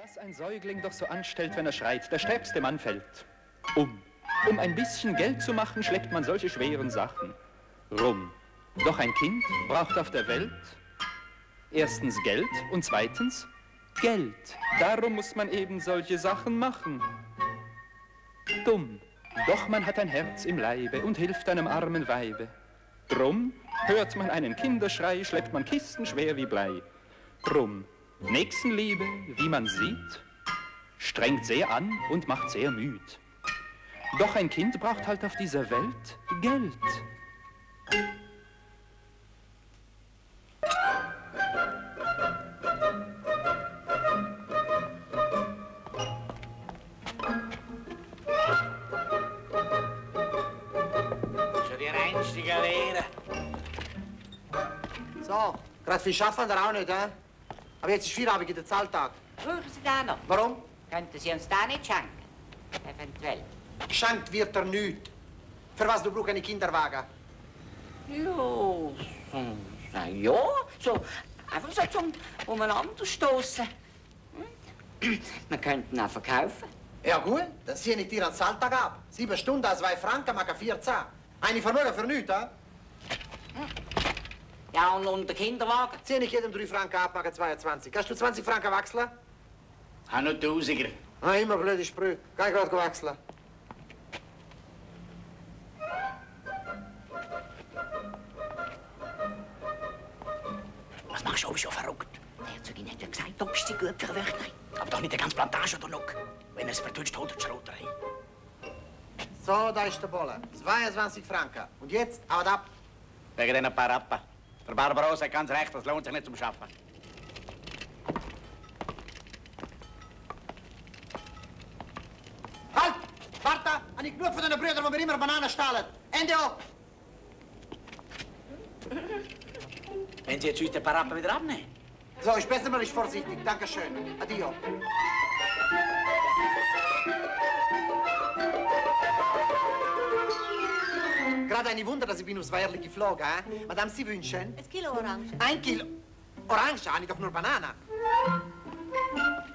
Was ein Säugling doch so anstellt, wenn er schreit, der stärkste Mann fällt. Um ein bisschen Geld zu machen, schleppt man solche schweren Sachen rum. Doch ein Kind braucht auf der Welt erstens Geld und zweitens Geld. Darum muss man eben solche Sachen machen. Dumm, doch man hat ein Herz im Leibe und hilft einem armen Weibe. Drum hört man einen Kinderschrei, schleppt man Kisten schwer wie Blei. Drum, Nächstenliebe, wie man sieht, strengt sehr an und macht sehr müd. Doch ein Kind braucht halt auf dieser Welt Geld. Schon die reinste Galeere. So, gerade viel schaffen wir auch nicht, hä? Aber jetzt ist Feierabend, der Zahltag. Brauchen Sie da noch? Warum? Könnten Sie uns da nicht schenken? Eventuell. Geschenkt wird er nicht. Für was du brauchst einen Kinderwagen? Na ja, so, einfach so zum umeinander stoßen. Wir könnten auch verkaufen. Ja gut, dann ziehe ich dir einen Zahltag ab. 7 Stunden, 2 Franken, machen 14. Eine Vermögen für nichts, hä? Ja, und der Kinderwagen? Ziehe ich jedem 3 Franken ab, machen 22. Kannst du 20 Franken wechseln? Hab noch Tausiger. Ah, immer blöde Sprüche. Geh gerade wechseln. Was machst du schon verrückt? Die Herzogin hat ja gesagt, ob sie gut für Wörter. Aber doch nicht die ganze Plantage oder noch. Wenn er es vertutscht, holt er die Schroterei. So, da ist der Bolle. 22 Franken. Und jetzt, haut ab. Wegen diesen paar Rappen. Der Barbarossa hat ganz recht, das lohnt sich nicht zum Schaffen. Halt! Warte! Habe ich genug von den Brüdern, die mir immer Bananen stahlen? Ende ab! Wenn Sie jetzt uns den paar Rappen wieder abnehmen. So, ist besser, man ist vorsichtig. Dankeschön. Adio. Gerade ein Wunder, dass ich bin aufs Weierli geflogen, hä? Madame, Sie wünschen? 1 Kilo Orangen. 1 Kilo. Orange, habe ich doch nur Bananen.